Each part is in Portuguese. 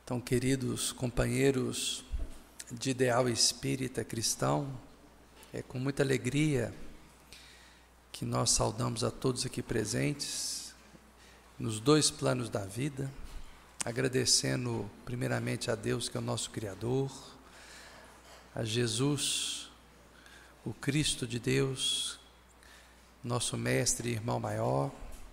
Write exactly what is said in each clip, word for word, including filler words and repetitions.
Então, queridos companheiros de ideal espírita cristão, é com muita alegria que nós saudamos a todos aqui presentes, nos dois planos da vida, agradecendo primeiramente a Deus, que é o nosso Criador, a Jesus, o Cristo de Deus, nosso mestre e irmão maior,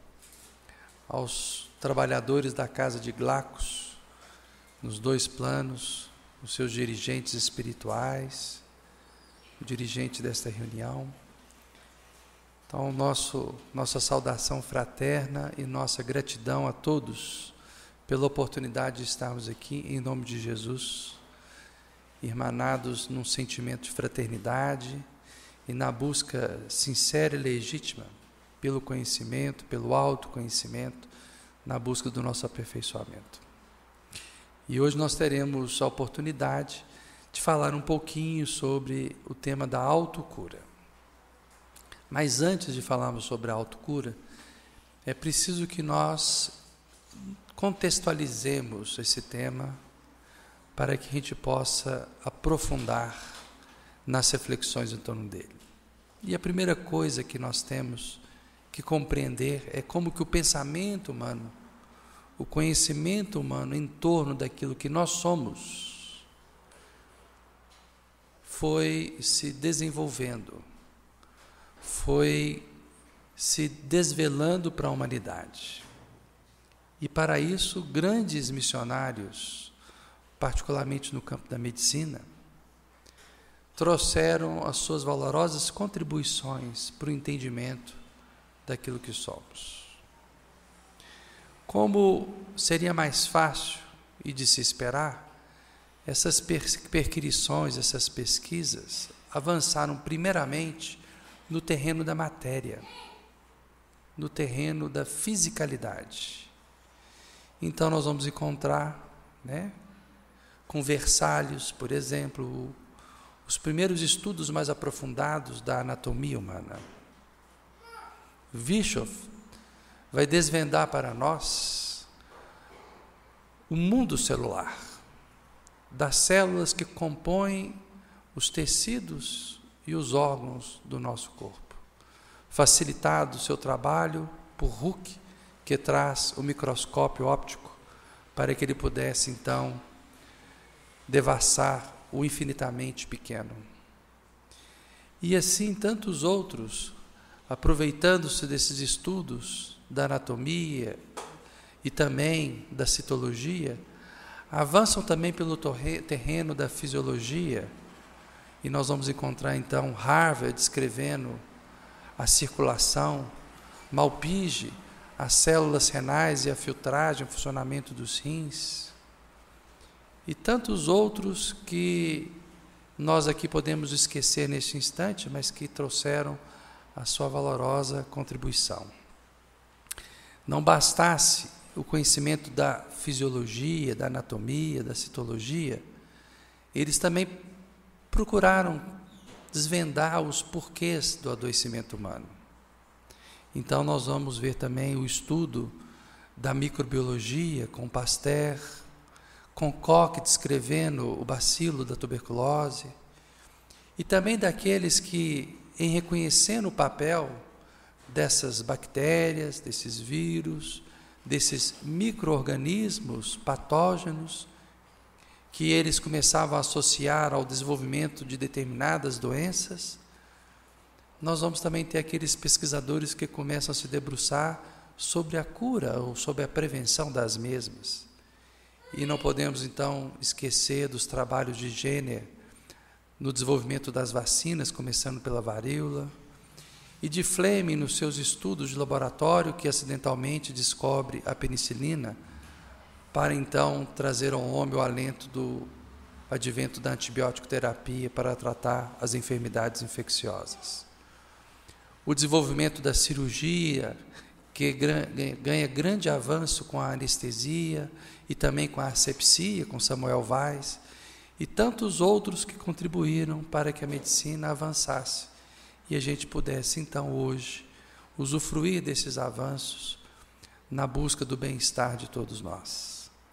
aos trabalhadores da casa de Glacos, nos dois planos, os seus dirigentes espirituais, o dirigente desta reunião. Então, nosso, nossa saudação fraterna e nossa gratidão a todos pela oportunidade de estarmos aqui em nome de Jesus, irmanados num sentimento de fraternidade e na busca sincera e legítima pelo conhecimento, pelo autoconhecimento, na busca do nosso aperfeiçoamento. E hoje nós teremos a oportunidade de falar um pouquinho sobre o tema da autocura. Mas antes de falarmos sobre a autocura, é preciso que nós contextualizemos esse tema para que a gente possa aprofundar nas reflexões em torno dele. E a primeira coisa que nós temos que compreender é como que o pensamento humano, o conhecimento humano em torno daquilo que nós somos, foi se desenvolvendo, foi se desvelando para a humanidade. E para isso, grandes missionários, particularmente no campo da medicina, trouxeram as suas valorosas contribuições para o entendimento daquilo que somos. Como seria mais fácil e de se esperar, essas perquisições, essas pesquisas avançaram primeiramente no terreno da matéria, no terreno da fisicalidade. Então nós vamos encontrar, né, com Versalhes, por exemplo, os primeiros estudos mais aprofundados da anatomia humana. Virchow vai desvendar para nós o mundo celular, das células que compõem os tecidos e os órgãos do nosso corpo, facilitado o seu trabalho por Hooke, que traz o microscópio óptico para que ele pudesse então devassar o infinitamente pequeno. E assim tantos outros, aproveitando-se desses estudos da anatomia e também da citologia, avançam também pelo terreno da fisiologia, e nós vamos encontrar então Harvard descrevendo a circulação, Malpighi, as células renais e a filtragem, o funcionamento dos rins, e tantos outros que nós aqui podemos esquecer neste instante, mas que trouxeram a sua valorosa contribuição. Não bastasse o conhecimento da fisiologia, da anatomia, da citologia, eles também procuraram desvendar os porquês do adoecimento humano. Então nós vamos ver também o estudo da microbiologia com Pasteur, com Koch descrevendo o bacilo da tuberculose, e também daqueles que, em reconhecendo o papel dessas bactérias, desses vírus, desses micro-organismos patógenos, que eles começavam a associar ao desenvolvimento de determinadas doenças, nós vamos também ter aqueles pesquisadores que começam a se debruçar sobre a cura ou sobre a prevenção das mesmas. E não podemos então esquecer dos trabalhos de Jenner no desenvolvimento das vacinas, começando pela varíola, e de Fleming nos seus estudos de laboratório, que acidentalmente descobre a penicilina, para então trazer ao homem o alento do advento da antibiótico terapia para tratar as enfermidades infecciosas. O desenvolvimento da cirurgia, que ganha grande avanço com a anestesia e também com a asepsia, com Samuel Weiss, e tantos outros que contribuíram para que a medicina avançasse e a gente pudesse então hoje usufruir desses avanços na busca do bem-estar de todos nós.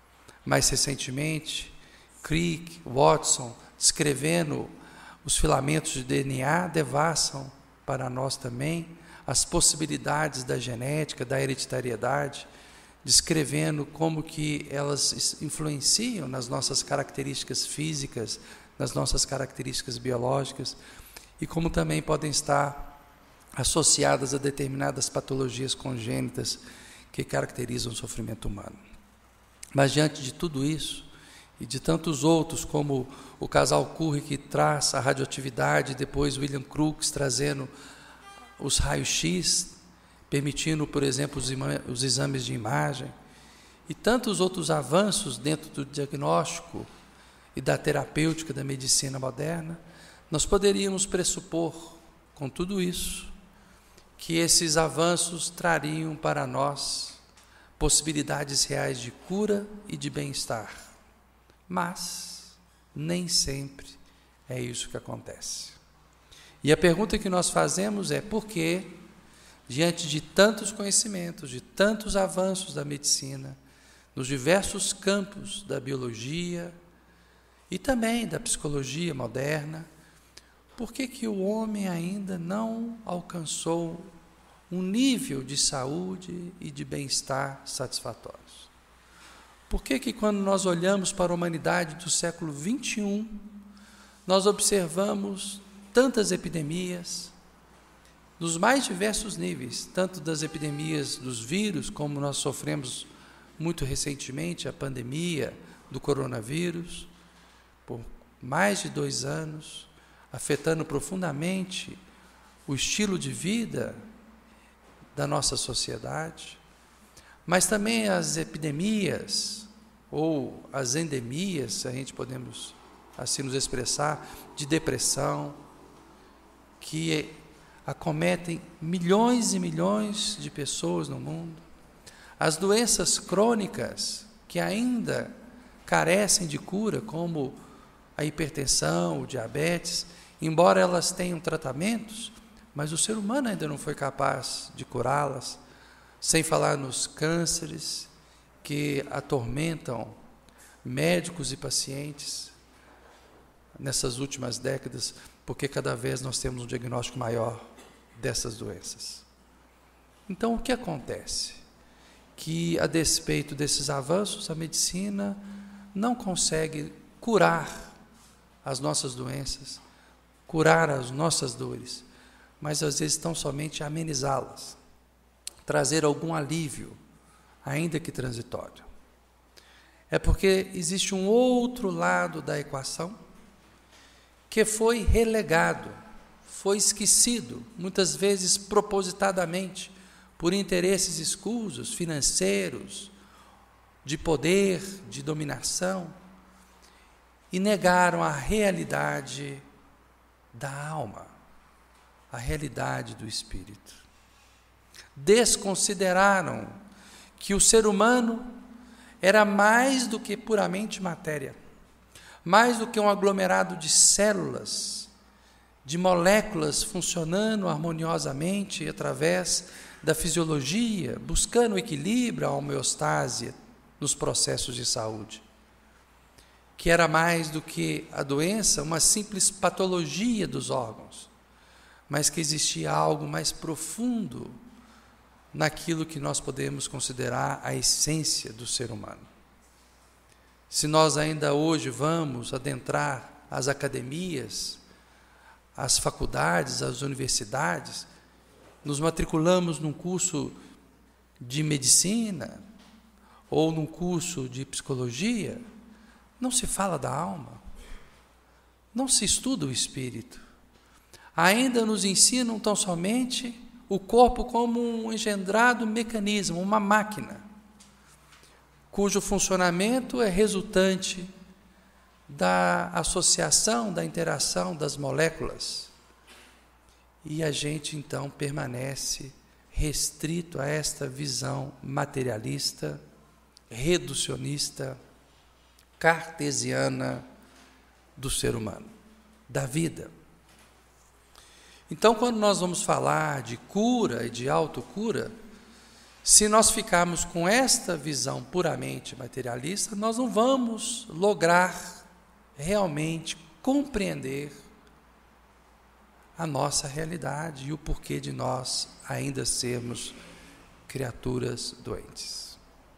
Mais recentemente, Crick, Watson, descrevendo os filamentos de D N A, devassam para nós também as possibilidades da genética, da hereditariedade, descrevendo como que elas influenciam nas nossas características físicas, nas nossas características biológicas, e como também podem estar associadas a determinadas patologias congênitas que caracterizam o sofrimento humano. Mas diante de tudo isso, e de tantos outros, como o casal Curry, que traz a radioatividade, depois William Crookes trazendo os raios-x, permitindo, por exemplo, os, os exames de imagem, e tantos outros avanços dentro do diagnóstico e da terapêutica da medicina moderna, nós poderíamos pressupor, com tudo isso, que esses avanços trariam para nós possibilidades reais de cura e de bem-estar. Mas nem sempre é isso que acontece. E a pergunta que nós fazemos é: por que, diante de tantos conhecimentos, de tantos avanços da medicina, nos diversos campos da biologia e também da psicologia moderna, por que que o homem ainda não alcançou um nível de saúde e de bem-estar satisfatórios? Por que que quando nós olhamos para a humanidade do século vinte e um, nós observamos tantas epidemias, nos mais diversos níveis, tanto das epidemias dos vírus, como nós sofremos muito recentemente a pandemia do coronavírus, por mais de dois anos, afetando profundamente o estilo de vida da nossa sociedade, mas também as epidemias, ou as endemias, se a gente podemos assim nos expressar, de depressão, que acometem milhões e milhões de pessoas no mundo, as doenças crônicas que ainda carecem de cura, como a hipertensão, o diabetes, embora elas tenham tratamentos, mas o ser humano ainda não foi capaz de curá-las, sem falar nos cânceres que atormentam médicos e pacientes nessas últimas décadas, porque cada vez nós temos um diagnóstico maior dessas doenças. Então, o que acontece? Que, a despeito desses avanços, a medicina não consegue curar as nossas doenças, curar as nossas dores, mas às vezes tão somente amenizá-las, trazer algum alívio, ainda que transitório. É porque existe um outro lado da equação que foi relegado, foi esquecido, muitas vezes propositadamente, por interesses escusos, financeiros, de poder, de dominação, e negaram a realidade da alma, a realidade do espírito. Desconsideraram que o ser humano era mais do que puramente matéria, mais do que um aglomerado de células, de moléculas funcionando harmoniosamente através da fisiologia, buscando o equilíbrio, a homeostase nos processos de saúde, que era mais do que a doença, uma simples patologia dos órgãos, mas que existia algo mais profundo naquilo que nós podemos considerar a essência do ser humano. Se nós ainda hoje vamos adentrar as academias, as faculdades, as universidades, nos matriculamos num curso de medicina ou num curso de psicologia, não se fala da alma, não se estuda o espírito. Ainda nos ensinam tão somente o corpo como um engendrado mecanismo, uma máquina, cujo funcionamento é resultante da associação, da interação das moléculas. E a gente então permanece restrito a esta visão materialista, reducionista, cartesiana do ser humano, da vida. Então, quando nós vamos falar de cura e de autocura, Se nós ficarmos com esta visão puramente materialista, nós não vamos lograr realmente compreender a nossa realidade e o porquê de nós ainda sermos criaturas doentes.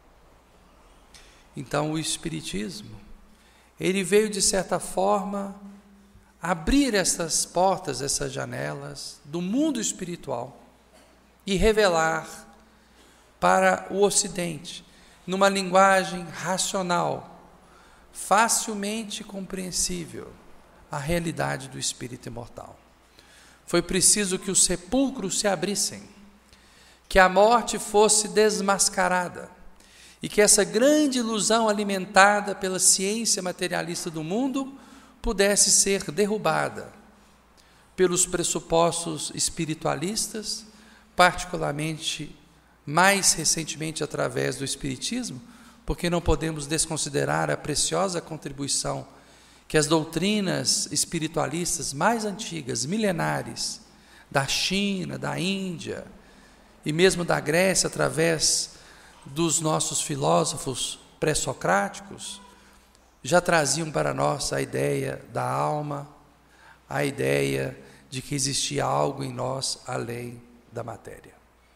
Então, o Espiritismo, ele veio, de certa forma, abrir essas portas, essas janelas do mundo espiritual e revelar para o Ocidente, numa linguagem racional, facilmente compreensível, a realidade do espírito imortal. Foi preciso que os sepulcros se abrissem, que a morte fosse desmascarada e que essa grande ilusão alimentada pela ciência materialista do mundo pudesse ser derrubada pelos pressupostos espiritualistas, particularmente mais recentemente através do Espiritismo, porque não podemos desconsiderar a preciosa contribuição que as doutrinas espiritualistas mais antigas, milenares, da China, da Índia e mesmo da Grécia, através dos nossos filósofos pré-socráticos, já traziam para nós a ideia da alma, a ideia de que existia algo em nós além da matéria.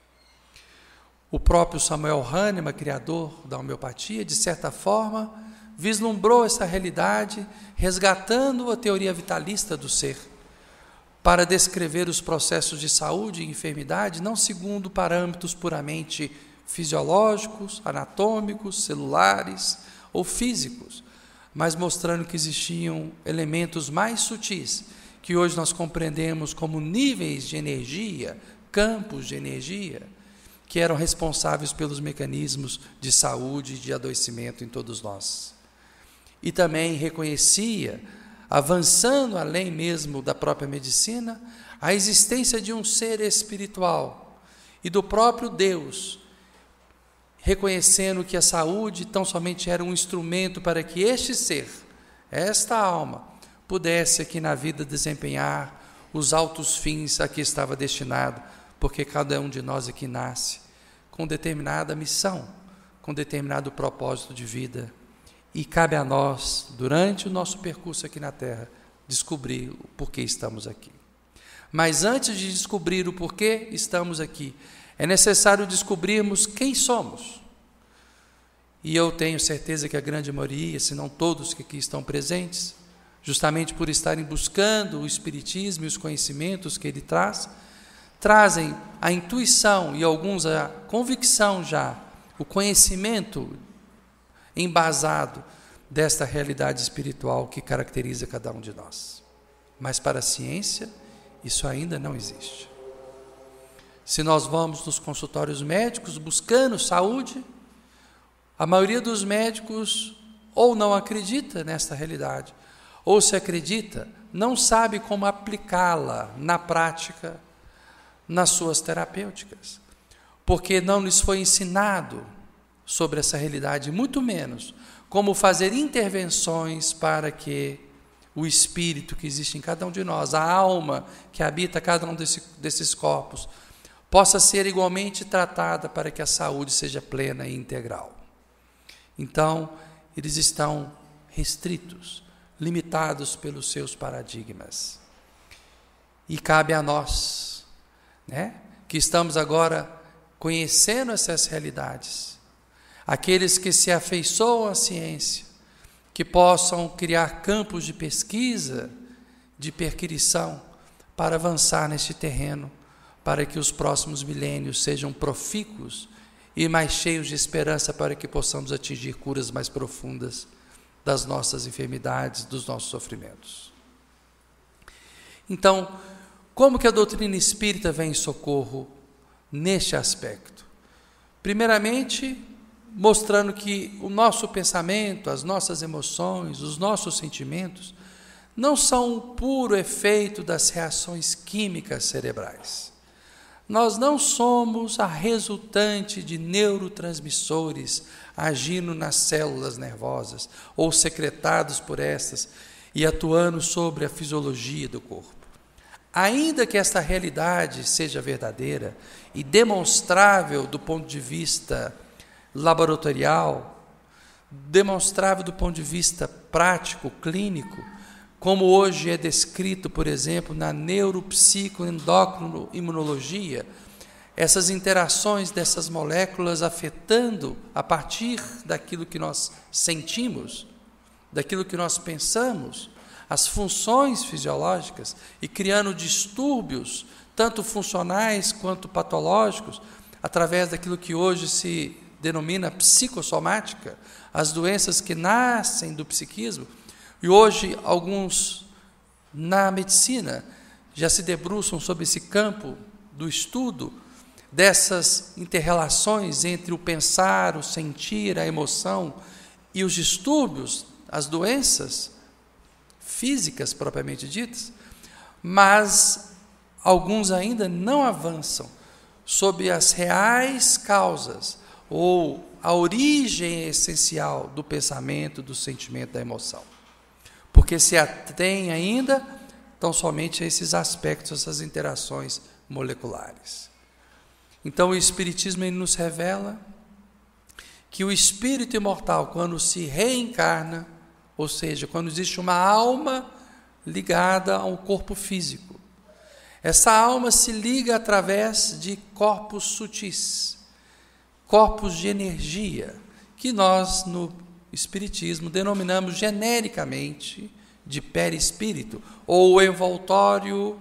O próprio Samuel Hahnemann, criador da homeopatia, de certa forma, vislumbrou essa realidade, resgatando a teoria vitalista do ser, para descrever os processos de saúde e enfermidade, não segundo parâmetros puramente fisiológicos, anatômicos, celulares ou físicos, mas mostrando que existiam elementos mais sutis, que hoje nós compreendemos como níveis de energia, campos de energia, que eram responsáveis pelos mecanismos de saúde e de adoecimento em todos nós. E também reconhecia, avançando além mesmo da própria medicina, a existência de um ser espiritual e do próprio Deus, reconhecendo que a saúde tão somente era um instrumento para que este ser, esta alma, pudesse aqui na vida desempenhar os altos fins a que estava destinado, porque cada um de nós aqui nasce com determinada missão, com determinado propósito de vida, e cabe a nós, durante o nosso percurso aqui na Terra, descobrir o porquê estamos aqui. Mas antes de descobrir o porquê estamos aqui, é necessário descobrirmos quem somos. E eu tenho certeza que a grande maioria, se não todos que aqui estão presentes, justamente por estarem buscando o Espiritismo e os conhecimentos que ele traz, trazem a intuição e alguns a convicção já, o conhecimento embasado desta realidade espiritual que caracteriza cada um de nós. Mas para a ciência, isso ainda não existe. Se nós vamos nos consultórios médicos buscando saúde, a maioria dos médicos ou não acredita nesta realidade, ou se acredita, não sabe como aplicá-la na prática, nas suas terapêuticas, porque não lhes foi ensinado sobre essa realidade, muito menos como fazer intervenções para que o espírito que existe em cada um de nós, a alma que habita cada um desse, desses corpos, possa ser igualmente tratada para que a saúde seja plena e integral. Então, eles estão restritos, limitados pelos seus paradigmas. E cabe a nós, né, que estamos agora conhecendo essas realidades, aqueles que se afeiçoam à ciência, que possam criar campos de pesquisa, de perquisição, para avançar neste terreno, para que os próximos milênios sejam profícuos e mais cheios de esperança, para que possamos atingir curas mais profundas das nossas enfermidades, dos nossos sofrimentos. Então, como que a doutrina espírita vem em socorro neste aspecto? Primeiramente, mostrando que o nosso pensamento, as nossas emoções, os nossos sentimentos, não são o puro efeito das reações químicas cerebrais. Nós não somos a resultante de neurotransmissores agindo nas células nervosas ou secretados por estas e atuando sobre a fisiologia do corpo. Ainda que esta realidade seja verdadeira e demonstrável do ponto de vista laboratorial, demonstrável do ponto de vista prático, clínico, como hoje é descrito, por exemplo, na neuropsicoendócrino-imunologia, essas interações dessas moléculas afetando a partir daquilo que nós sentimos, daquilo que nós pensamos, as funções fisiológicas e criando distúrbios, tanto funcionais quanto patológicos, através daquilo que hoje se denomina psicossomática, as doenças que nascem do psiquismo. E hoje alguns na medicina já se debruçam sobre esse campo do estudo dessas interrelações entre o pensar, o sentir, a emoção e os distúrbios, as doenças físicas propriamente ditas, mas alguns ainda não avançam sobre as reais causas ou a origem essencial do pensamento, do sentimento, da emoção. Porque se atém ainda tão somente a esses aspectos, essas interações moleculares. Então o Espiritismo ele nos revela que o espírito imortal, quando se reencarna, ou seja, quando existe uma alma ligada a um corpo físico, essa alma se liga através de corpos sutis, corpos de energia, que nós no Espiritismo denominamos genericamente de perispírito, ou o envoltório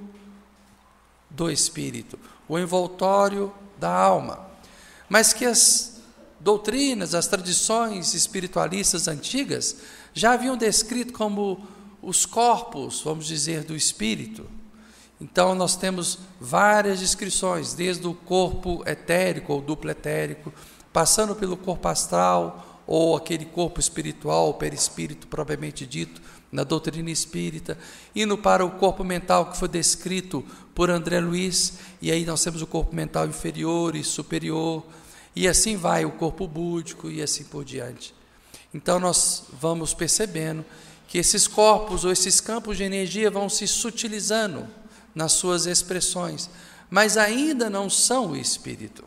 do espírito, o envoltório da alma, mas que as doutrinas, as tradições espiritualistas antigas já haviam descrito como os corpos, vamos dizer, do espírito. Então nós temos várias descrições, desde o corpo etérico ou duplo etérico, passando pelo corpo astral, ou aquele corpo espiritual, o perispírito propriamente dito, na doutrina espírita, indo para o corpo mental que foi descrito por André Luiz, e aí nós temos o corpo mental inferior e superior, e assim vai o corpo búdico e assim por diante. Então nós vamos percebendo que esses corpos ou esses campos de energia vão se sutilizando nas suas expressões, mas ainda não são o espírito.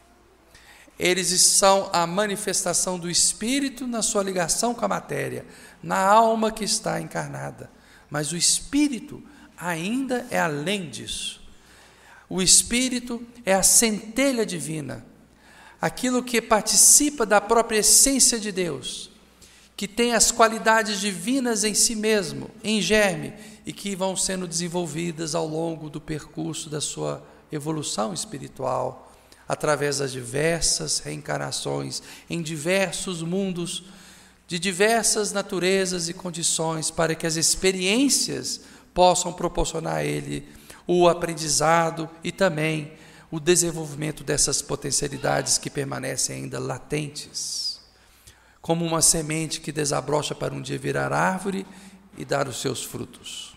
Eles são a manifestação do espírito na sua ligação com a matéria, na alma que está encarnada. Mas o espírito ainda é além disso. O espírito é a centelha divina, aquilo que participa da própria essência de Deus, que tem as qualidades divinas em si mesmo, em germe, e que vão sendo desenvolvidas ao longo do percurso da sua evolução espiritual, através das diversas reencarnações, em diversos mundos, de diversas naturezas e condições, para que as experiências possam proporcionar a ele o aprendizado e também o desenvolvimento dessas potencialidades que permanecem ainda latentes, como uma semente que desabrocha para um dia virar árvore e dar os seus frutos.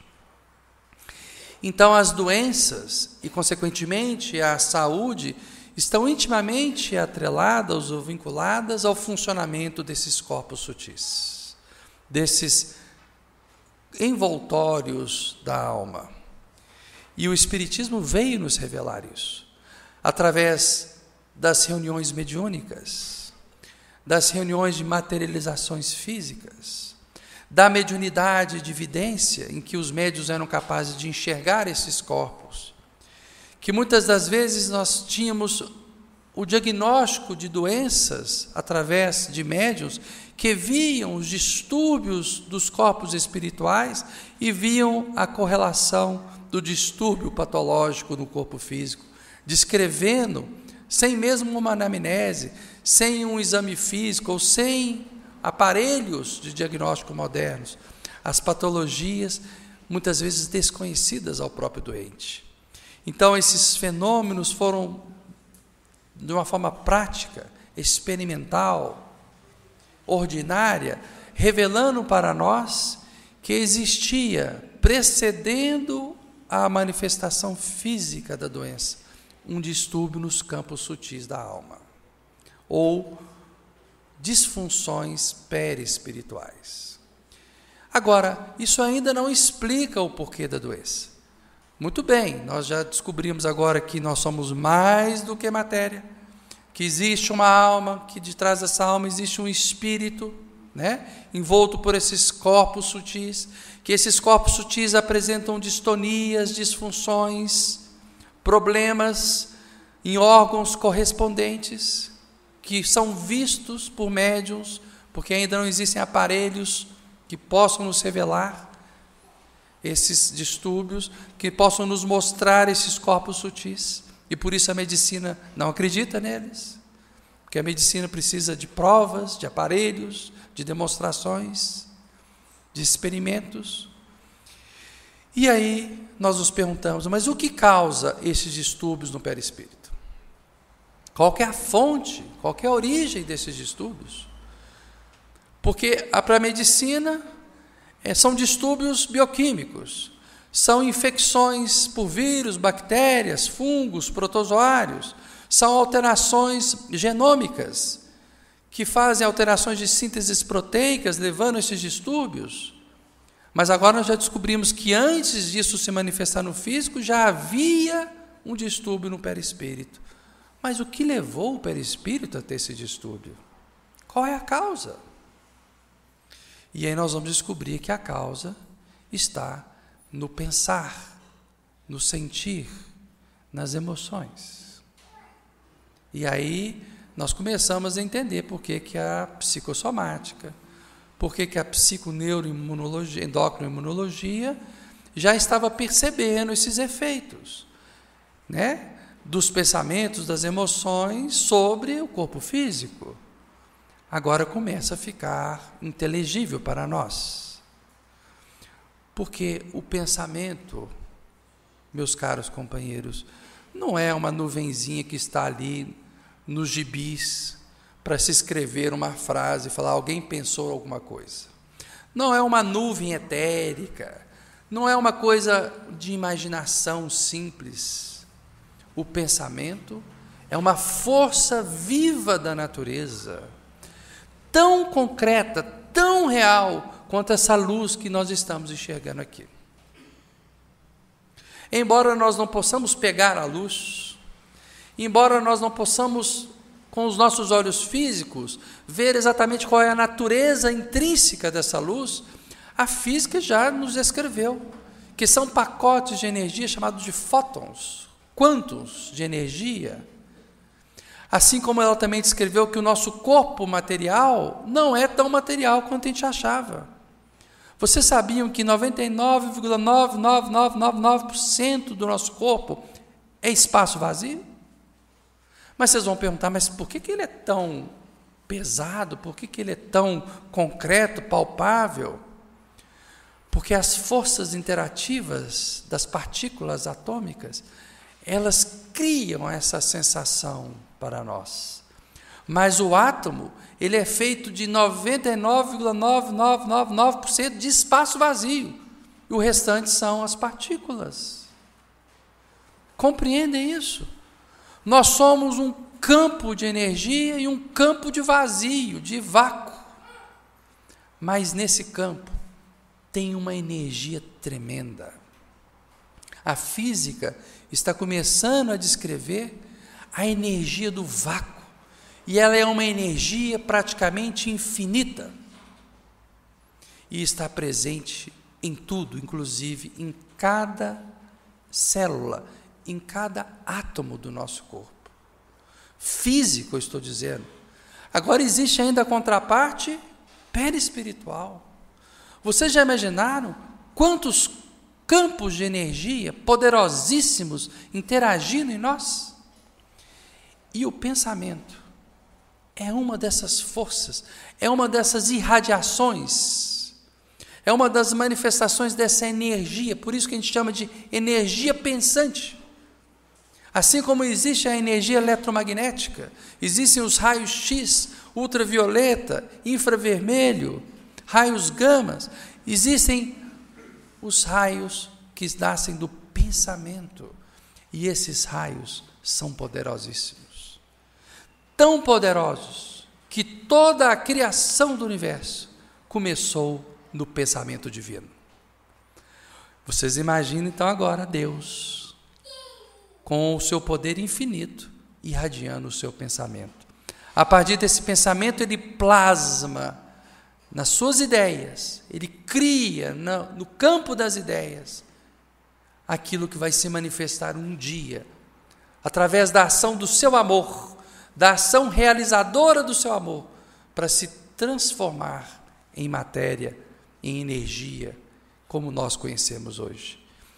Então as doenças e, consequentemente, a saúde estão intimamente atreladas ou vinculadas ao funcionamento desses corpos sutis, desses envoltórios da alma. E o Espiritismo veio nos revelar isso, através das reuniões mediúnicas, das reuniões de materializações físicas, da mediunidade de vidência, em que os médiuns eram capazes de enxergar esses corpos, que muitas das vezes nós tínhamos o diagnóstico de doenças através de médiuns que viam os distúrbios dos corpos espirituais e viam a correlação do distúrbio patológico no corpo físico, descrevendo, sem mesmo uma anamnese, sem um exame físico ou sem aparelhos de diagnóstico modernos, as patologias muitas vezes desconhecidas ao próprio doente. Então esses fenômenos foram de uma forma prática, experimental, ordinária, revelando para nós que existia, precedendo a manifestação física da doença, um distúrbio nos campos sutis da alma, ou disfunções perispirituais. Agora, isso ainda não explica o porquê da doença, Muito bem, nós já descobrimos agora que nós somos mais do que matéria, que existe uma alma, que de trás dessa alma existe um espírito, né, envolto por esses corpos sutis, que esses corpos sutis apresentam distonias, disfunções, problemas em órgãos correspondentes, que são vistos por médiuns, porque ainda não existem aparelhos que possam nos revelar esses distúrbios, que possam nos mostrar esses corpos sutis, e por isso a medicina não acredita neles, porque a medicina precisa de provas, de aparelhos, de demonstrações, de experimentos. E aí nós nos perguntamos, mas o que causa esses distúrbios no perispírito? Qual que é a fonte, qual que é a origem desses distúrbios? Porque para a medicina é, são distúrbios bioquímicos, são infecções por vírus, bactérias, fungos, protozoários, são alterações genômicas, que fazem alterações de sínteses proteicas, levando a esses distúrbios. Mas agora nós já descobrimos que antes disso se manifestar no físico, já havia um distúrbio no perispírito. Mas o que levou o perispírito a ter esse distúrbio? Qual é a causa? E aí nós vamos descobrir que a causa está no pensar, no sentir, nas emoções. E aí nós começamos a entender por que, que a psicossomática, por que, que a psiconeuroimunologia, endocrinoimunologia já estava percebendo esses efeitos, né, dos pensamentos, das emoções sobre o corpo físico. Agora começa a ficar inteligível para nós. Porque o pensamento, meus caros companheiros, não é uma nuvenzinha que está ali nos gibis para se escrever uma frase e falar, alguém pensou alguma coisa. Não é uma nuvem etérica, não é uma coisa de imaginação simples. O pensamento é uma força viva da natureza, tão concreta, tão real, quanto essa luz que nós estamos enxergando aqui. Embora nós não possamos pegar a luz, embora nós não possamos, com os nossos olhos físicos, ver exatamente qual é a natureza intrínseca dessa luz, a física já nos descreveu, que são pacotes de energia chamados de fótons, quantos de energia. Assim como ela também descreveu que o nosso corpo material não é tão material quanto a gente achava. Vocês sabiam que noventa e nove vírgula nove nove nove nove nove por cento do nosso corpo é espaço vazio? Mas vocês vão perguntar, mas por que, que ele é tão pesado? Por que, que ele é tão concreto, palpável? Porque as forças interativas das partículas atômicas, elas criam essa sensação para nós. Mas o átomo, ele é feito de noventa e nove vírgula nove nove nove nove por cento de espaço vazio. E o restante são as partículas. Compreendem isso? Nós somos um campo de energia e um campo de vazio, de vácuo. Mas nesse campo tem uma energia tremenda. A física está começando a descrever a energia do vácuo, e ela é uma energia praticamente infinita, e está presente em tudo, inclusive em cada célula, em cada átomo do nosso corpo. Físico, eu estou dizendo. Agora existe ainda a contraparte perispiritual. Vocês já imaginaram quantos campos de energia poderosíssimos interagindo em nós? E o pensamento é uma dessas forças, é uma dessas irradiações, é uma das manifestações dessa energia, por isso que a gente chama de energia pensante. Assim como existe a energia eletromagnética, existem os raios X, ultravioleta, infravermelho, raios gamas, existem os raios que nascem do pensamento, e esses raios são poderosíssimos. Tão poderosos que toda a criação do universo começou no pensamento divino. Vocês imaginam então agora Deus, com o seu poder infinito, irradiando o seu pensamento. A partir desse pensamento, ele plasma nas suas ideias, ele cria no, no campo das ideias aquilo que vai se manifestar um dia, através da ação do seu amor, da ação realizadora do seu amor, para se transformar em matéria, em energia, como nós conhecemos hoje.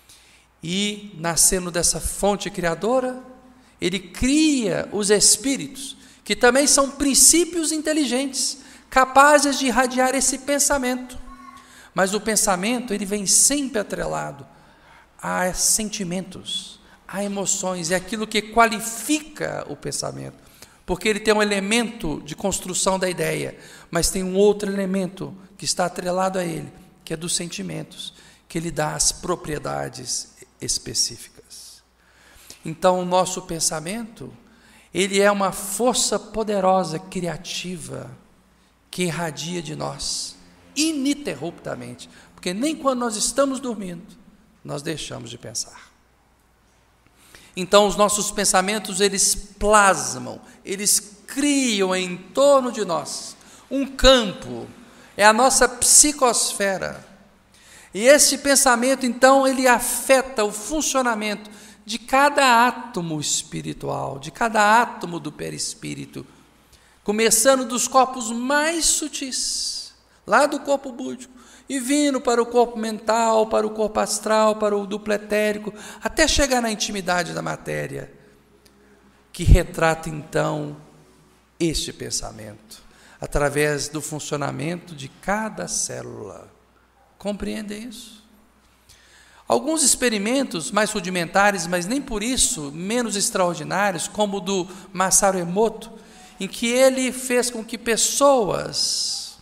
E, nascendo dessa fonte criadora, ele cria os espíritos, que também são princípios inteligentes, capazes de irradiar esse pensamento. Mas o pensamento, ele vem sempre atrelado a sentimentos, a emoções, é aquilo que qualifica o pensamento, porque ele tem um elemento de construção da ideia, mas tem um outro elemento que está atrelado a ele, que é dos sentimentos, que ele dá as propriedades específicas. Então, o nosso pensamento, ele é uma força poderosa, criativa, que irradia de nós, ininterruptamente, porque nem quando nós estamos dormindo, nós deixamos de pensar. Então, os nossos pensamentos, eles plasmam, eles criam em torno de nós um campo, é a nossa psicosfera. E esse pensamento, então, ele afeta o funcionamento de cada átomo espiritual, de cada átomo do perispírito, começando dos corpos mais sutis, lá do corpo búdico, e vindo para o corpo mental, para o corpo astral, para o duplo etérico, até chegar na intimidade da matéria, que retrata então este pensamento, através do funcionamento de cada célula. Compreendem isso? Alguns experimentos mais rudimentares, mas nem por isso menos extraordinários, como o do Masaru Emoto, em que ele fez com que pessoas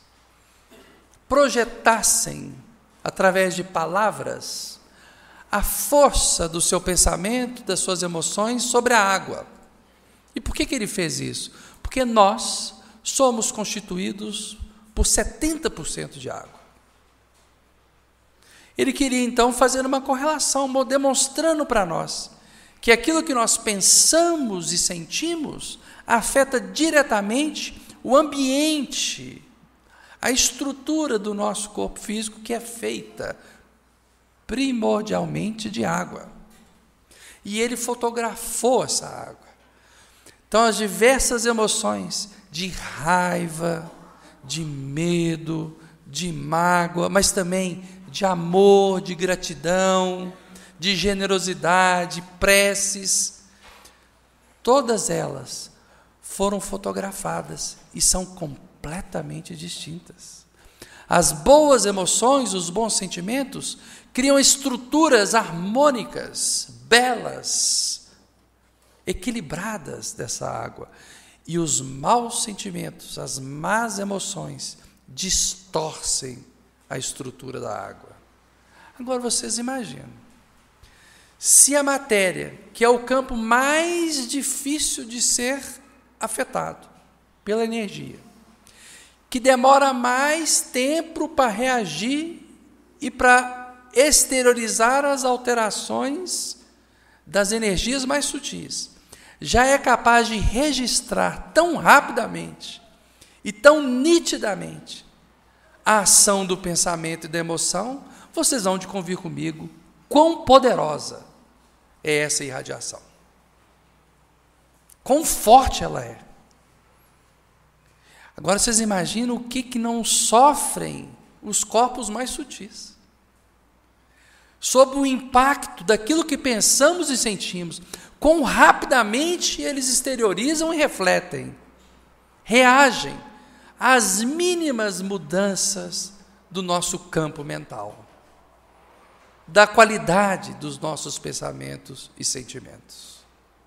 projetassem, através de palavras, a força do seu pensamento, das suas emoções sobre a água. E por que que ele fez isso? Porque nós somos constituídos por setenta por cento de água. Ele queria então fazer uma correlação, demonstrando para nós que aquilo que nós pensamos e sentimos afeta diretamente o ambiente, a estrutura do nosso corpo físico, que é feita primordialmente de água. E ele fotografou essa água. Então, as diversas emoções de raiva, de medo, de mágoa, mas também de amor, de gratidão, de generosidade, preces, todas elas foram fotografadas e são completamente distintas. As boas emoções, os bons sentimentos, criam estruturas harmônicas, belas, equilibradas dessa água. E os maus sentimentos, as más emoções, distorcem a estrutura da água. Agora vocês imaginam, se a matéria, que é o campo mais difícil de ser afetado pela energia, que demora mais tempo para reagir e para exteriorizar as alterações das energias mais sutis, já é capaz de registrar tão rapidamente e tão nitidamente a ação do pensamento e da emoção, vocês vão de convir comigo quão poderosa é essa irradiação, quão forte ela é. Agora vocês imaginam o que, que não sofrem os corpos mais sutis, sob o impacto daquilo que pensamos e sentimos, quão rapidamente eles exteriorizam e refletem, reagem às mínimas mudanças do nosso campo mental, da qualidade dos nossos pensamentos e sentimentos.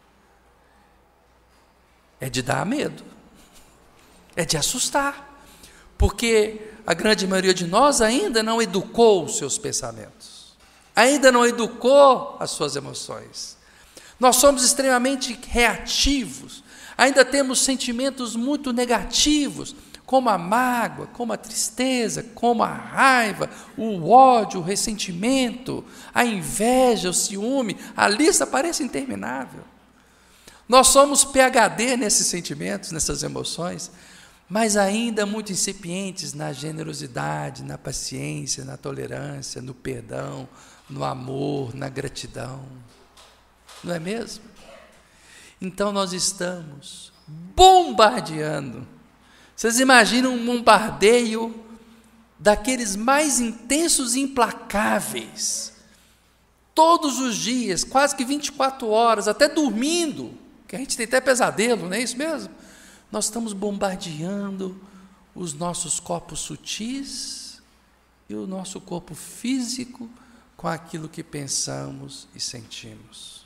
É de dar medo, é de assustar, porque a grande maioria de nós ainda não educou os seus pensamentos, ainda não educou as suas emoções. Nós somos extremamente reativos, ainda temos sentimentos muito negativos, como a mágoa, como a tristeza, como a raiva, o ódio, o ressentimento, a inveja, o ciúme, a lista parece interminável. Nós somos P H D nesses sentimentos, nessas emoções, mas ainda muito incipientes na generosidade, na paciência, na tolerância, no perdão, no amor, na gratidão. Não é mesmo? Então nós estamos bombardeando. Vocês imaginam um bombardeio daqueles mais intensos e implacáveis, todos os dias, quase que vinte e quatro horas, até dormindo, que a gente tem até pesadelo, não é isso mesmo? Nós estamos bombardeando os nossos corpos sutis e o nosso corpo físico com aquilo que pensamos e sentimos.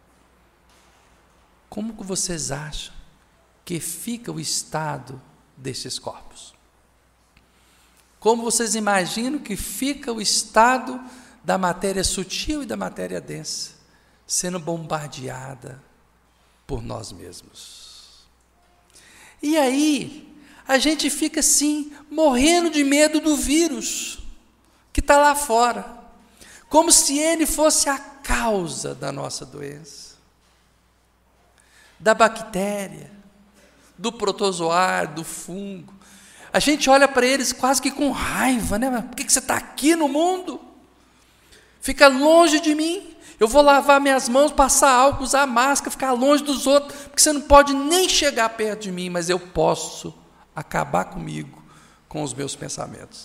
Como que vocês acham que fica o estado desses corpos? Como vocês imaginam que fica o estado da matéria sutil e da matéria densa, sendo bombardeada por nós mesmos? E aí, a gente fica assim, morrendo de medo do vírus que está lá fora, como se ele fosse a causa da nossa doença, da bactéria, do protozoário, do fungo. A gente olha para eles quase que com raiva, né? Por que que você está aqui no mundo? Fica longe de mim. Eu vou lavar minhas mãos, passar álcool, usar máscara, ficar longe dos outros, porque você não pode nem chegar perto de mim, mas eu posso acabar comigo, com os meus pensamentos.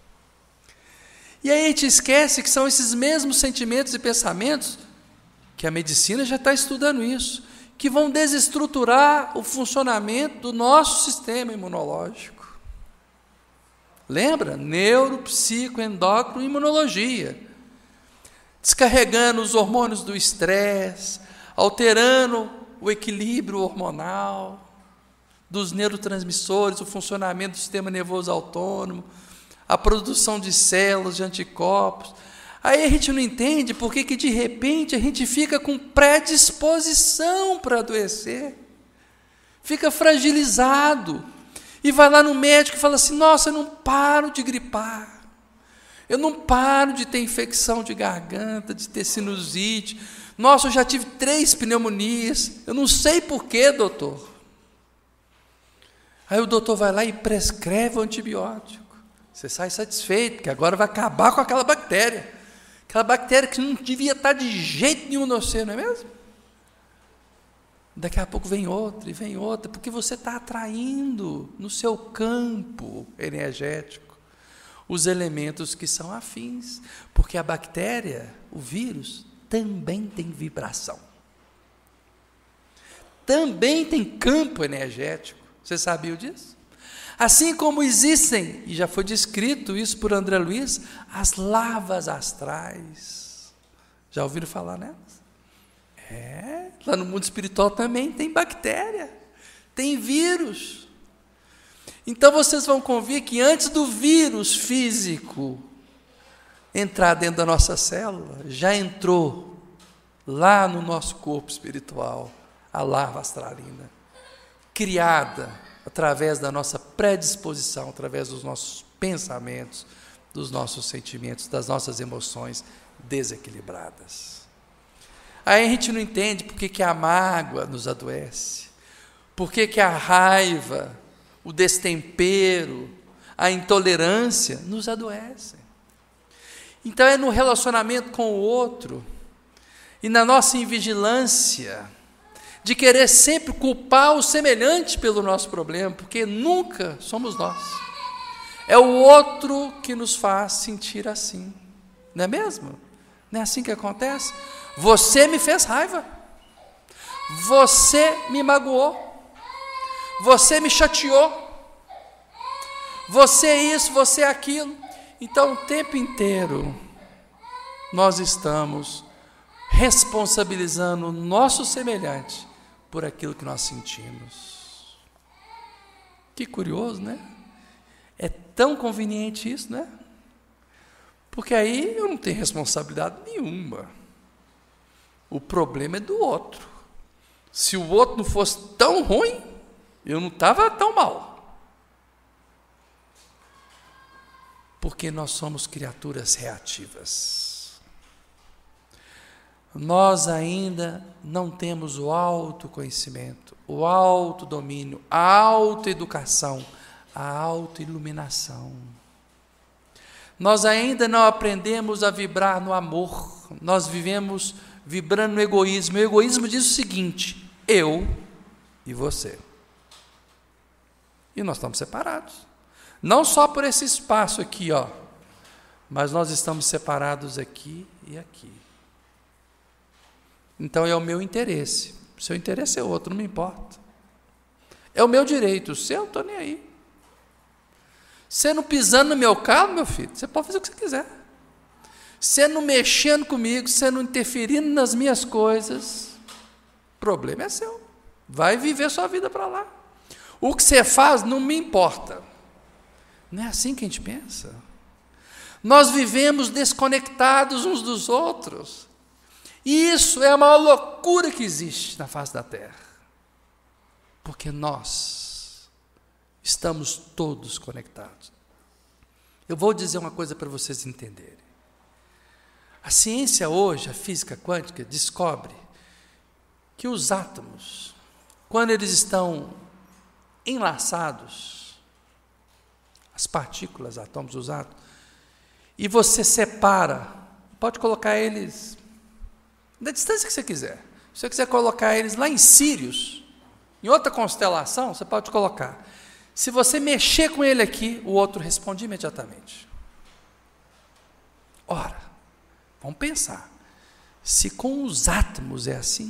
E aí a gente esquece que são esses mesmos sentimentos e pensamentos, que a medicina já está estudando isso, que vão desestruturar o funcionamento do nosso sistema imunológico. Lembra? Neuro, psico, endócrino, imunologia. Descarregando os hormônios do estresse, alterando o equilíbrio hormonal, dos neurotransmissores, o funcionamento do sistema nervoso autônomo, a produção de células, de anticorpos. Aí a gente não entende por que que de repente a gente fica com predisposição para adoecer, fica fragilizado, e vai lá no médico e fala assim: nossa, eu não paro de gripar, eu não paro de ter infecção de garganta, de ter sinusite, nossa, eu já tive três pneumonias, eu não sei porquê, doutor. Aí o doutor vai lá e prescreve o antibiótico, você sai satisfeito, porque agora vai acabar com aquela bactéria, aquela bactéria que não devia estar de jeito nenhum no você, não é mesmo? Daqui a pouco vem outra e vem outra, porque você está atraindo no seu campo energético os elementos que são afins, porque a bactéria, o vírus, também tem vibração, também tem campo energético. Você sabia disso? Assim como existem, e já foi descrito isso por André Luiz, as lavas astrais. Já ouviram falar nelas? É, lá no mundo espiritual também tem bactéria, tem vírus. Então vocês vão convir que antes do vírus físico entrar dentro da nossa célula, já entrou lá no nosso corpo espiritual a larva astralina, criada através da nossa predisposição, através dos nossos pensamentos, dos nossos sentimentos, das nossas emoções desequilibradas. Aí a gente não entende por que que a mágoa nos adoece, por que que a raiva, o destempero, a intolerância nos adoecem. Então é no relacionamento com o outro e na nossa invigilância de querer sempre culpar o semelhante pelo nosso problema, porque nunca somos nós. É o outro que nos faz sentir assim, não é mesmo? Não é assim que acontece? Você me fez raiva, você me magoou, você me chateou, você isso, você aquilo. Então o tempo inteiro nós estamos responsabilizando o nosso semelhante por aquilo que nós sentimos. Que curioso, né? É tão conveniente isso, né? Porque aí eu não tenho responsabilidade nenhuma. O problema é do outro. Se o outro não fosse tão ruim, eu não estava tão mal. Porque nós somos criaturas reativas. Nós ainda não temos o autoconhecimento, o autodomínio, a autoeducação, a autoiluminação. Nós ainda não aprendemos a vibrar no amor. Nós vivemos vibrando no egoísmo. O egoísmo diz o seguinte: eu e você. E nós estamos separados. Não só por esse espaço aqui, ó, mas nós estamos separados aqui e aqui. Então é o meu interesse. O seu interesse é outro, não me importa. É o meu direito, o seu, não estou nem aí. Você não pisando no meu carro, meu filho, você pode fazer o que você quiser. Você não mexendo comigo, você não interferindo nas minhas coisas, o problema é seu. Vai viver sua vida para lá. O que você faz não me importa. Não é assim que a gente pensa. Nós vivemos desconectados uns dos outros. E isso é a maior loucura que existe na face da Terra. Porque nós estamos todos conectados. Eu vou dizer uma coisa para vocês entenderem. A ciência hoje, a física quântica, descobre que os átomos, quando eles estão enlaçados, as partículas, átomos, os átomos, e você separa, pode colocar eles da distância que você quiser. Se você quiser colocar eles lá em Sírios, em outra constelação, você pode colocar. Se você mexer com ele aqui, o outro responde imediatamente. Ora, vamos pensar. Se com os átomos é assim,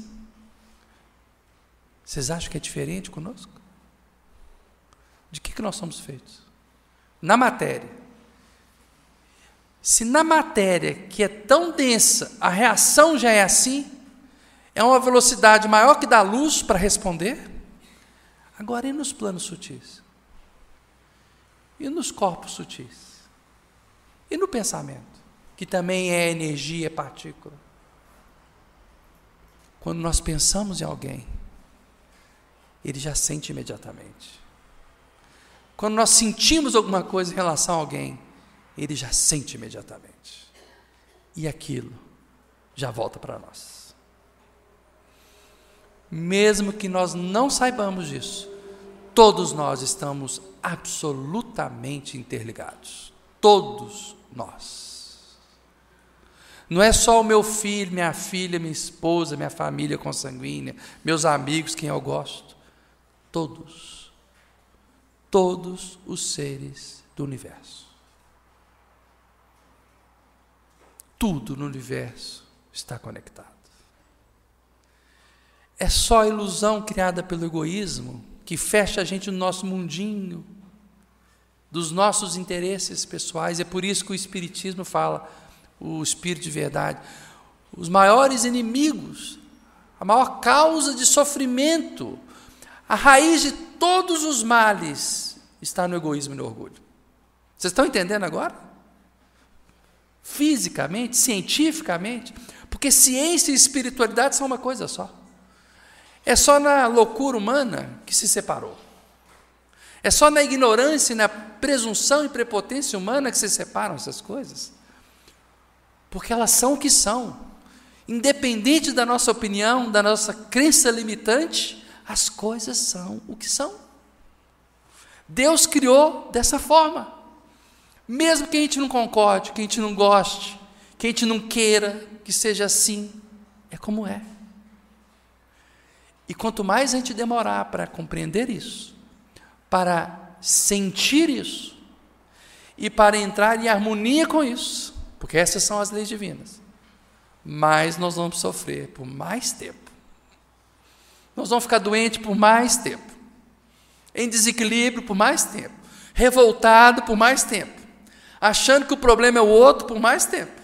vocês acham que é diferente conosco? De que, que nós somos feitos? Na matéria. Se na matéria, que é tão densa, a reação já é assim, é uma velocidade maior que da luz para responder, agora e nos planos sutis? E nos corpos sutis? E no pensamento, que também é energia, é partícula? Quando nós pensamos em alguém, ele já sente imediatamente. Quando nós sentimos alguma coisa em relação a alguém, ele já sente imediatamente. E aquilo já volta para nós. Mesmo que nós não saibamos disso, todos nós estamos absolutamente interligados. Todos nós. Não é só o meu filho, minha filha, minha esposa, minha família consanguínea, meus amigos, quem eu gosto. Todos. Todos os seres do universo. Tudo no universo está conectado. É só a ilusão criada pelo egoísmo que fecha a gente no nosso mundinho, dos nossos interesses pessoais. É por isso que o Espiritismo fala, o Espírito de verdade, os maiores inimigos, a maior causa de sofrimento, a raiz de todos os males está no egoísmo e no orgulho. Vocês estão entendendo agora? Fisicamente, cientificamente, porque ciência e espiritualidade são uma coisa só. É só na loucura humana que se separou. É só na ignorância e na presunção e prepotência humana que se separam essas coisas. Porque elas são o que são. Independente da nossa opinião, da nossa crença limitante, as coisas são o que são. Deus criou dessa forma. Mesmo que a gente não concorde, que a gente não goste, que a gente não queira que seja assim, é como é. E quanto mais a gente demorar para compreender isso, para sentir isso, e para entrar em harmonia com isso, porque essas são as leis divinas, mais nós vamos sofrer por mais tempo. Nós vamos ficar doentes por mais tempo, em desequilíbrio por mais tempo, revoltado por mais tempo, achando que o problema é o outro por mais tempo.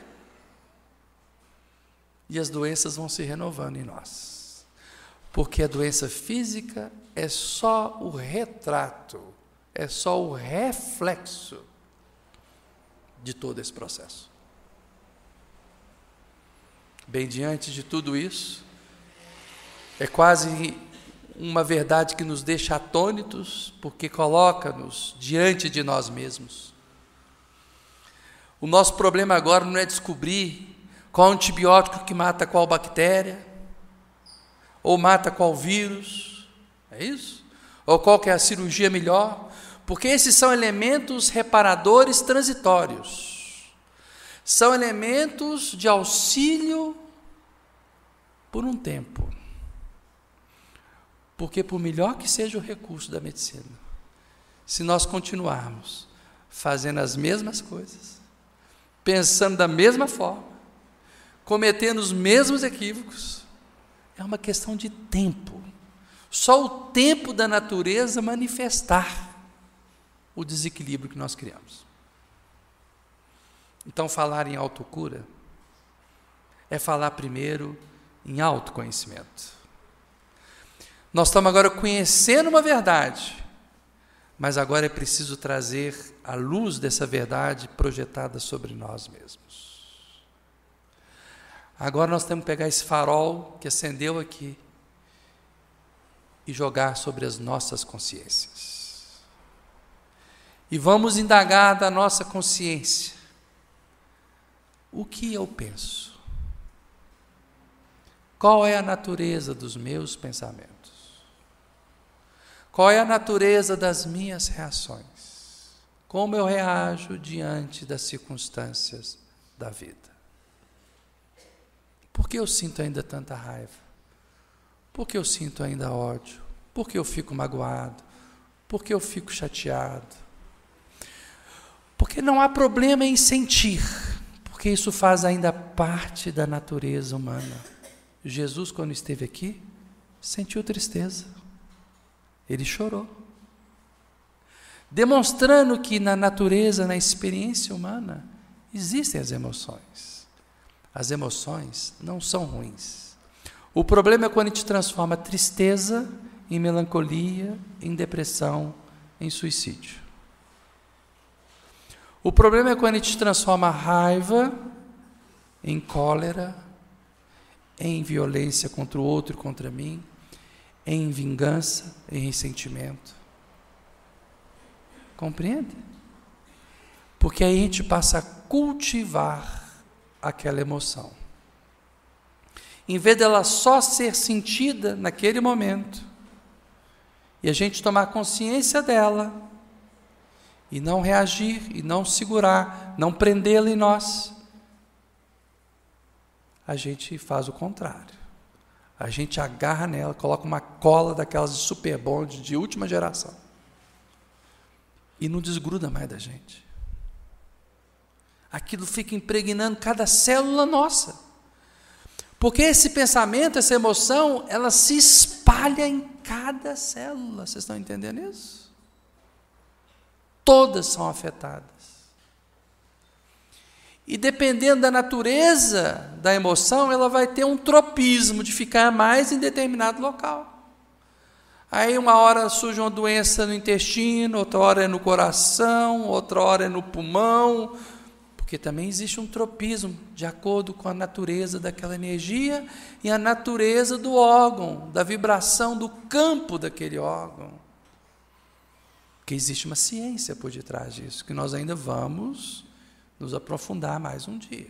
E as doenças vão se renovando em nós, porque a doença física é só o retrato, é só o reflexo de todo esse processo. Bem, diante de tudo isso, é quase uma verdade que nos deixa atônitos, porque coloca-nos diante de nós mesmos. O nosso problema agora não é descobrir qual antibiótico que mata qual bactéria, ou mata qual vírus, é isso? Ou qual que é a cirurgia melhor, porque esses são elementos reparadores transitórios, são elementos de auxílio por um tempo, porque por melhor que seja o recurso da medicina, se nós continuarmos fazendo as mesmas coisas, pensando da mesma forma, cometendo os mesmos equívocos, é uma questão de tempo. Só o tempo da natureza manifestar o desequilíbrio que nós criamos. Então, falar em autocura é falar primeiro em autoconhecimento. Nós estamos agora conhecendo uma verdade, mas agora é preciso trazer a luz dessa verdade projetada sobre nós mesmos. Agora nós temos que pegar esse farol que acendeu aqui e jogar sobre as nossas consciências. E vamos indagar da nossa consciência. O que eu penso? Qual é a natureza dos meus pensamentos? Qual é a natureza das minhas reações? Como eu reajo diante das circunstâncias da vida? Por que eu sinto ainda tanta raiva? Por que eu sinto ainda ódio? Por que eu fico magoado? Por que eu fico chateado? Porque não há problema em sentir, porque isso faz ainda parte da natureza humana. Jesus, quando esteve aqui, sentiu tristeza. Ele chorou. Demonstrando que na natureza, na experiência humana, existem as emoções. As emoções não são ruins. O problema é quando a gente transforma tristeza em melancolia, em depressão, em suicídio. O problema é quando a gente transforma a raiva em cólera, em violência contra o outro e contra mim, em vingança, em ressentimento. Compreende? Porque aí a gente passa a cultivar aquela emoção. Em vez dela só ser sentida naquele momento, e a gente tomar consciência dela, e não reagir, e não segurar, não prendê-la em nós, a gente faz o contrário. A gente agarra nela, coloca uma cola daquelas de super bond de última geração, e não desgruda mais da gente. Aquilo fica impregnando cada célula nossa. Porque esse pensamento, essa emoção, ela se espalha em cada célula. Vocês estão entendendo isso? Todas são afetadas. E dependendo da natureza da emoção, ela vai ter um tropismo de ficar mais em determinado local. Aí uma hora surge uma doença no intestino, outra hora é no coração, outra hora é no pulmão, porque também existe um tropismo de acordo com a natureza daquela energia e a natureza do órgão, da vibração do campo daquele órgão. Porque existe uma ciência por detrás disso, que nós ainda vamos nos aprofundar mais um dia.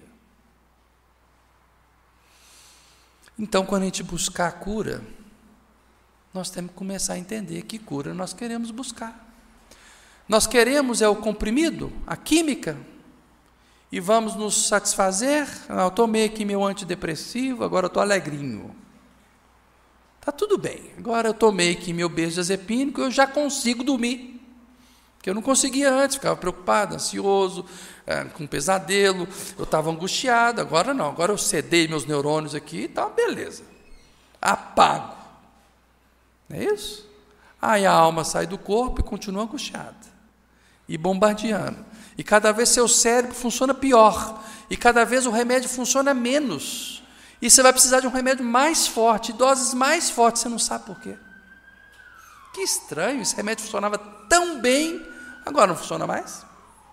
Então, quando a gente buscar a cura, nós temos que começar a entender que cura nós queremos buscar. Nós queremos é o comprimido, a química, e vamos nos satisfazer. Eu tomei aqui meu antidepressivo, agora eu estou alegrinho. Está tudo bem. Agora eu tomei aqui meu benzodiazepínico, eu já consigo dormir. Porque eu não conseguia antes, ficava preocupado, ansioso, é, com pesadelo, eu estava angustiado. Agora não, agora eu cedei meus neurônios aqui e tá, beleza. Apago. Não é isso? Aí a alma sai do corpo e continua angustiada. E bombardeando. E cada vez seu cérebro funciona pior. E cada vez o remédio funciona menos. E você vai precisar de um remédio mais forte, doses mais fortes, você não sabe por quê. Que estranho, esse remédio funcionava tão bem, agora não funciona mais?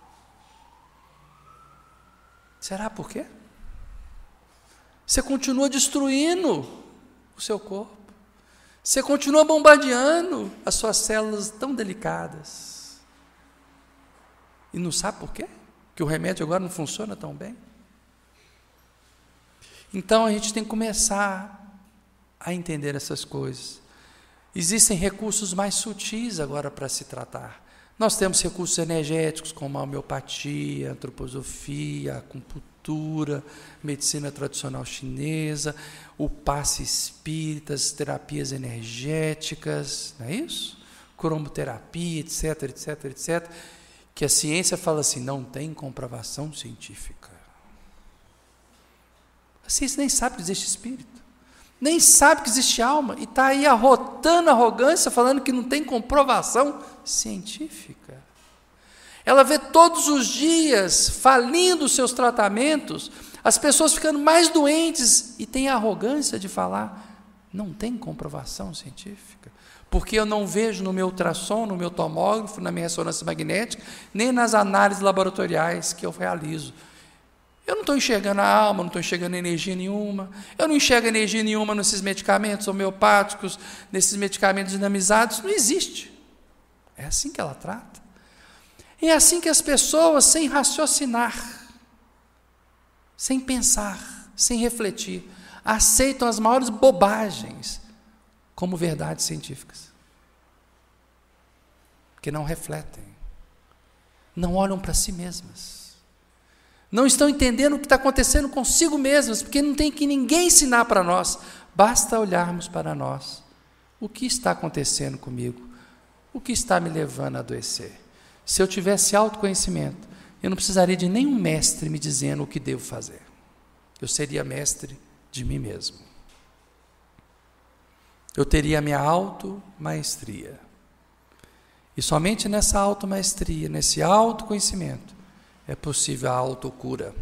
Será por quê? Você continua destruindo o seu corpo. Você continua bombardeando as suas células tão delicadas. E não sabe por quê? Que o remédio agora não funciona tão bem? Então a gente tem que começar a entender essas coisas. Existem recursos mais sutis agora para se tratar. Nós temos recursos energéticos como a homeopatia, a antroposofia, a acupuntura, medicina tradicional chinesa, o passe espírita, as terapias energéticas, não é isso? Cromoterapia, etc, etc, etc, que a ciência fala assim, não tem comprovação científica. A ciência nem sabe que existe espírito, nem sabe que existe alma, e está aí arrotando arrogância, falando que não tem comprovação científica. Ela vê todos os dias, falindo os seus tratamentos, as pessoas ficando mais doentes, e tem a arrogância de falar, não tem comprovação científica, porque eu não vejo no meu ultrassom, no meu tomógrafo, na minha ressonância magnética, nem nas análises laboratoriais que eu realizo. Eu não estou enxergando a alma, não estou enxergando energia nenhuma, eu não enxergo energia nenhuma nesses medicamentos homeopáticos, nesses medicamentos dinamizados, não existe. É assim que ela trata. E é assim que as pessoas, sem raciocinar, sem pensar, sem refletir, aceitam as maiores bobagens como verdades científicas. Que não refletem, não olham para si mesmas. Não estão entendendo o que está acontecendo consigo mesmas, porque não tem que ninguém ensinar para nós, basta olharmos para nós. O que está acontecendo comigo? O que está me levando a adoecer? Se eu tivesse autoconhecimento, eu não precisaria de nenhum mestre me dizendo o que devo fazer. Eu seria mestre de mim mesmo. Eu teria a minha automaestria. E somente nessa automaestria, nesse autoconhecimento, é possível a autocura.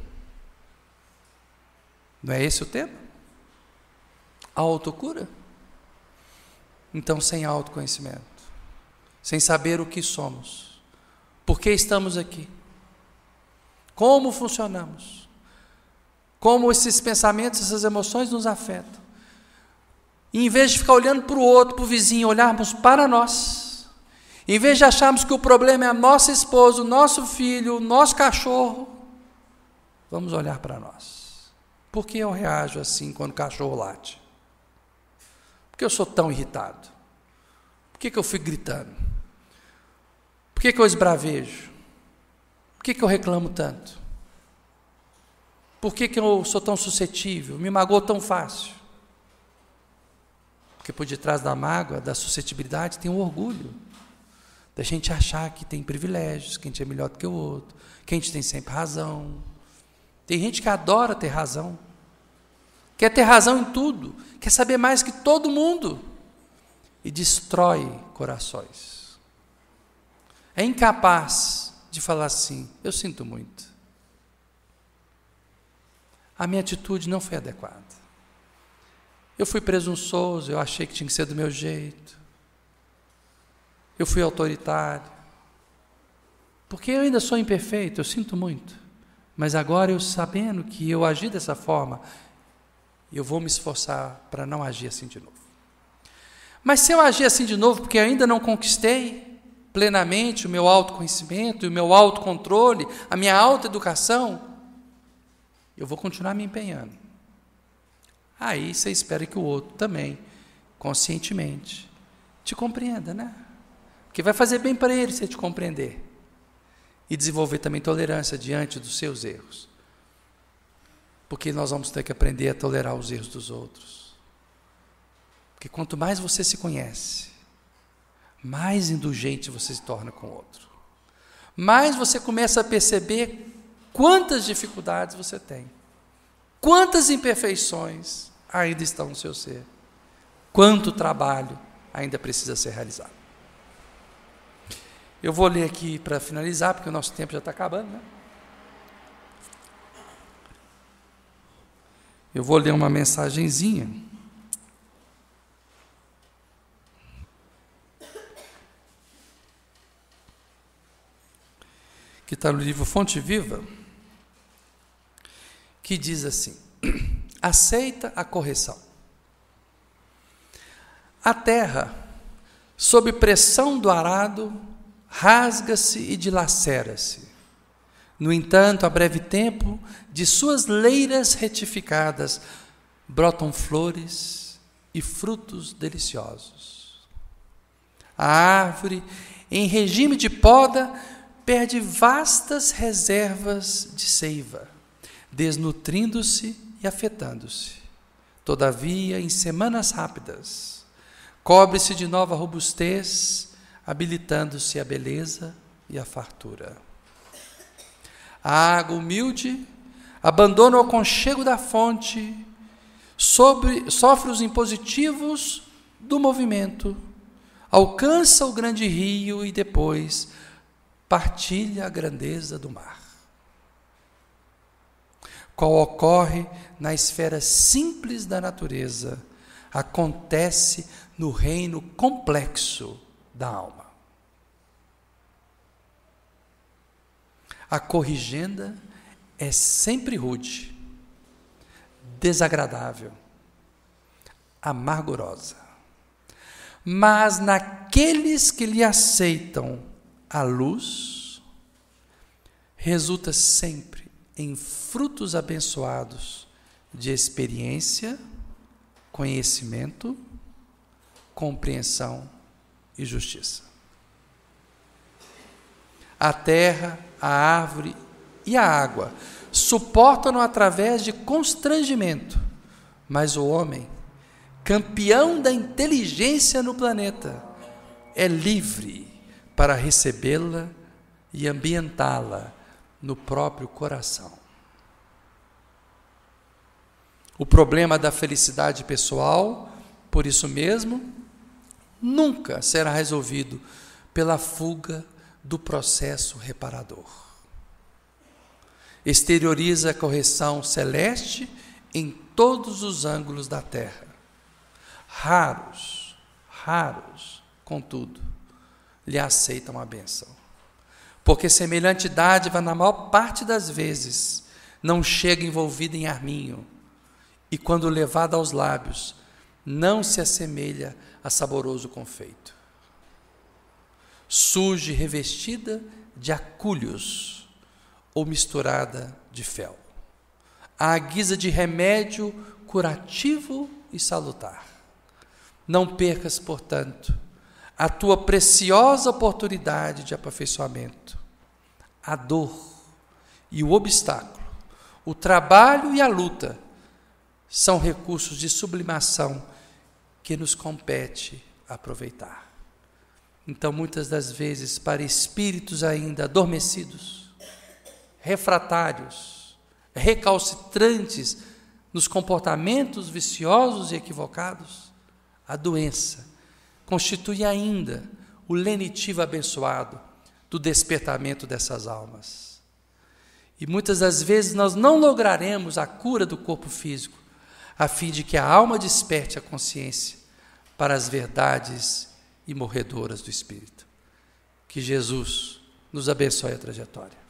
Não é esse o tema? A autocura? Então, sem autoconhecimento, sem saber o que somos, por que estamos aqui, como funcionamos, como esses pensamentos, essas emoções nos afetam, e em vez de ficar olhando para o outro, para o vizinho, olharmos para nós, em vez de acharmos que o problema é a nossa esposa, o nosso filho, o nosso cachorro, vamos olhar para nós. Por que eu reajo assim quando o cachorro late? Por que eu sou tão irritado? Por que, que eu fico gritando? Por que, que eu esbravejo? Por que, que eu reclamo tanto? Por que, que eu sou tão suscetível? Me magoou tão fácil? Porque por detrás da mágoa, da suscetibilidade, tem o orgulho. Da gente achar que tem privilégios, que a gente é melhor do que o outro, que a gente tem sempre razão. Tem gente que adora ter razão, quer ter razão em tudo, quer saber mais que todo mundo, e destrói corações. É incapaz de falar assim, eu sinto muito. A minha atitude não foi adequada. Eu fui presunçoso, eu achei que tinha que ser do meu jeito. Eu fui autoritário, porque eu ainda sou imperfeito, eu sinto muito, mas agora eu sabendo que eu agi dessa forma, eu vou me esforçar para não agir assim de novo. Mas se eu agir assim de novo, porque eu ainda não conquistei plenamente o meu autoconhecimento, o meu autocontrole, a minha autoeducação, eu vou continuar me empenhando. Aí você espera que o outro também, conscientemente, te compreenda, né? Porque vai fazer bem para ele se ele te compreender. E desenvolver também tolerância diante dos seus erros. Porque nós vamos ter que aprender a tolerar os erros dos outros. Porque quanto mais você se conhece, mais indulgente você se torna com o outro. Mais você começa a perceber quantas dificuldades você tem. Quantas imperfeições ainda estão no seu ser. Quanto trabalho ainda precisa ser realizado. Eu vou ler aqui para finalizar, porque o nosso tempo já está acabando, né? Eu vou ler uma mensagenzinha. Que está no livro Fonte Viva, que diz assim, aceita a correção. A terra, sob pressão do arado, rasga-se e dilacera-se. No entanto, a breve tempo, de suas leiras retificadas, brotam flores e frutos deliciosos. A árvore, em regime de poda, perde vastas reservas de seiva, desnutrindo-se e afetando-se. Todavia, em semanas rápidas, cobre-se de nova robustez, habilitando-se a beleza e a fartura. A água humilde abandona o aconchego da fonte, sobre, sofre os impositivos do movimento, alcança o grande rio e depois partilha a grandeza do mar. Qual ocorre na esfera simples da natureza, acontece no reino complexo da alma. A corrigenda é sempre rude, desagradável, amargurosa. Mas naqueles que lhe aceitam a luz, resulta sempre em frutos abençoados de experiência, conhecimento, compreensão e justiça. A terra, a árvore e a água suportam-no através de constrangimento, mas o homem, campeão da inteligência no planeta, é livre para recebê-la e ambientá-la no próprio coração. O problema da felicidade pessoal, por isso mesmo, nunca será resolvido pela fuga do processo reparador. Exterioriza a correção celeste em todos os ângulos da terra. Raros, raros, contudo, lhe aceitam a bênção. Porque semelhante dádiva, na maior parte das vezes, não chega envolvida em arminho, e quando levada aos lábios, não se assemelha a saboroso confeito. Surge revestida de acúlios ou misturada de fel, à guisa de remédio curativo e salutar. Não percas, portanto, a tua preciosa oportunidade de aperfeiçoamento. A dor e o obstáculo, o trabalho e a luta são recursos de sublimação que nos compete aproveitar. Então, muitas das vezes, para espíritos ainda adormecidos, refratários, recalcitrantes nos comportamentos viciosos e equivocados, a doença constitui ainda o lenitivo abençoado do despertamento dessas almas. E muitas das vezes nós não lograremos a cura do corpo físico, a fim de que a alma desperte a consciência para as verdades imorredoras do Espírito. Que Jesus nos abençoe a trajetória.